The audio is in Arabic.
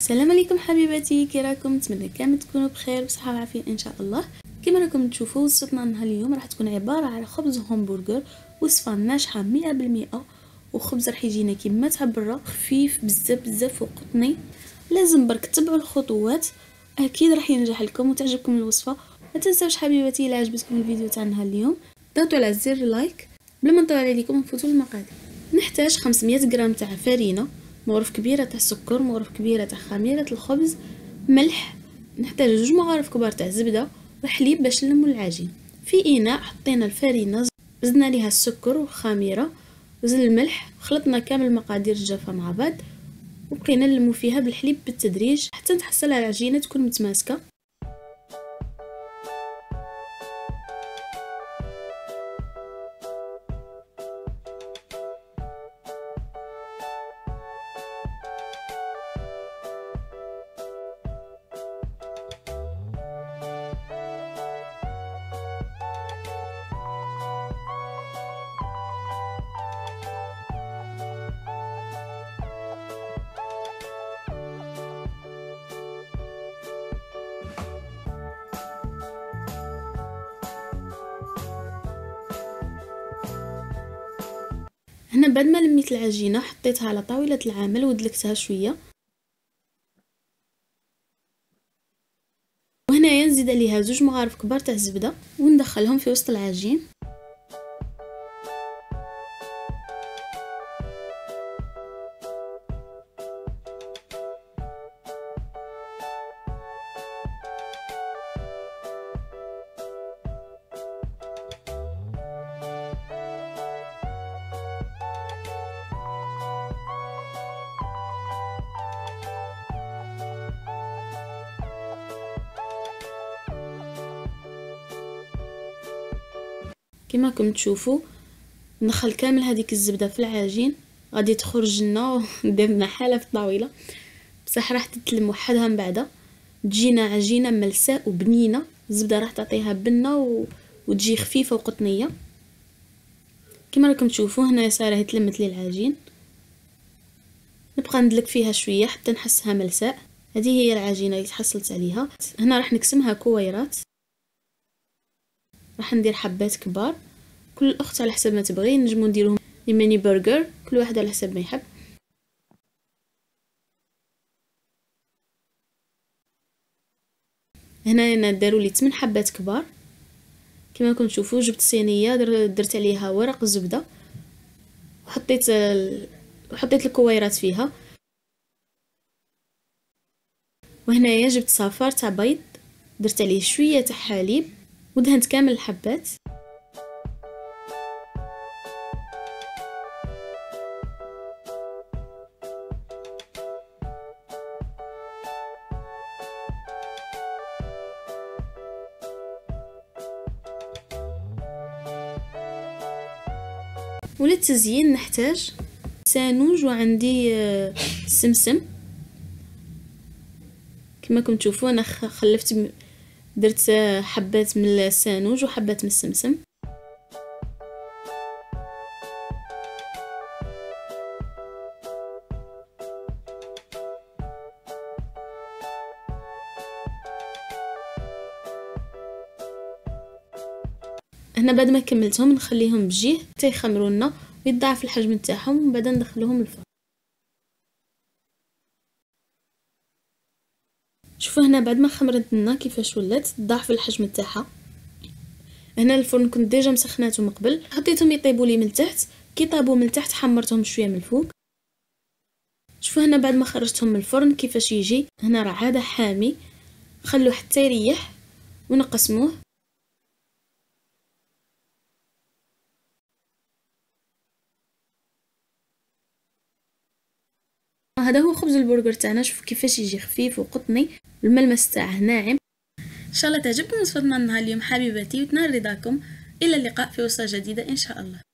السلام عليكم حبيباتي، كي راكم؟ نتمنى كامل تكونوا بخير بصحه وعافيه ان شاء الله. كما راكم تشوفوا وصفتنا نهار اليوم راح تكون عباره على خبز همبرجر، وصفه ناجحه 100%، وخبز راح يجينا كيما تاع برا، خفيف بزاف وقطني. لازم برك تتبعوا الخطوات، اكيد راح ينجح لكم وتعجبكم الوصفه. ما تنساوش حبيباتي الا عجبتكم الفيديو تاع نهار اليوم ضغطوا على زر لايك. بلا ما نطول عليكم نفوتوا للمقادير. نحتاج 500 غرام تاع فرينه، مغرف كبيره تاع السكر، مغرف كبيره تاع خميره الخبز، ملح، نحتاج 2 مغارف كبار تاع الزبده وحليب باش نلموا العجين. في اناء حطينا الفرينه، زدنا ليها السكر والخميره وزل الملح، خلطنا كامل المقادير الجافه مع بعض وبقينا نلموا فيها بالحليب بالتدريج حتى نحصل على العجينه تكون متماسكه. هنا بعد ما لميت العجينه حطيتها على طاوله العمل ودلكتها شويه، وهنايا نزيد عليها 2 مغارف كبار تاع الزبده وندخلهم في وسط العجين. كما راكم تشوفوا ندخل كامل هذيك الزبده في العجين، غادي تخرج لنا ودير لنا حاله في الطاوله، بصح راح تتلم وحدها من بعد تجينا عجينه ملساء وبنينه. الزبده راح تعطيها بنه وتجي خفيفه وقطنيه. كما راكم تشوفوا هنا صار تلمت لي العجين، نبقى ندلك فيها شويه حتى نحسها ملساء. هذه هي العجينه اللي تحصلت عليها. هنا راح نقسمها كويرات، راح ندير حبات كبار، كل اخت على حسب ما تبغي. نجمو نديروهم ميني برجر، كل واحد على حسب ما يحب. هنا انا داروا لي 8 حبات كبار. كما راكم تشوفوا جبت صينيه درت عليها ورق الزبده وحطيت الكويرات فيها، وهنايا جبت صافار تاع بيض درت عليه شويه تاع حليب ودهنت كامل الحبات. وللتزيين نحتاج سانوج وعندي سمسم. كما راكم تشوفوا انا خلفت درت حبات من السانوج وحبات من السمسم. هنا بعد ما كملتهم نخليهم بجيه حتى يخمروا لنا ويتضاعف الحجم نتاعهم، وبعد ندخلوهم الفرن. شوفوا هنا بعد ما خمرت لنا كيفاش ولات تضاعف الحجم نتاعها. هنا الفرن كنت ديجا مسخناته من قبل، حطيتهم يطيبوا لي من تحت، كي طابوا من تحت حمرتهم شويه من الفوق. شوفوا هنا بعد ما خرجتهم من الفرن كيفاش يجي. هنا راه هذا حامي، خلوه حتى يريح ونقسموه. هذا هو خبز البرجر تاعنا. شوفوا كيفاش يجي خفيف وقطني، الملمس تاعه ناعم. ان شاء الله تعجبكم وصفتنا النهار اليوم حبيباتي وتنال رضاكم. الى اللقاء في وصفه جديده ان شاء الله.